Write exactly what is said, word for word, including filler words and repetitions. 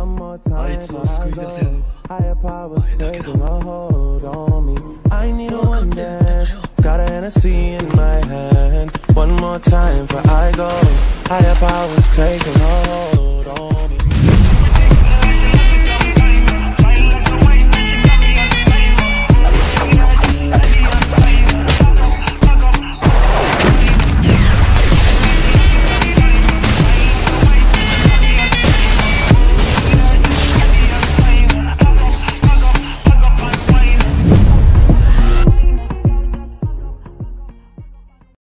あいつを救い出せるのは Higher powers お前だけだ。 taking a hold on me. I need a one dance. Got a Hennessy in my hand. One more time before I go. Higher powers taking a hold on me.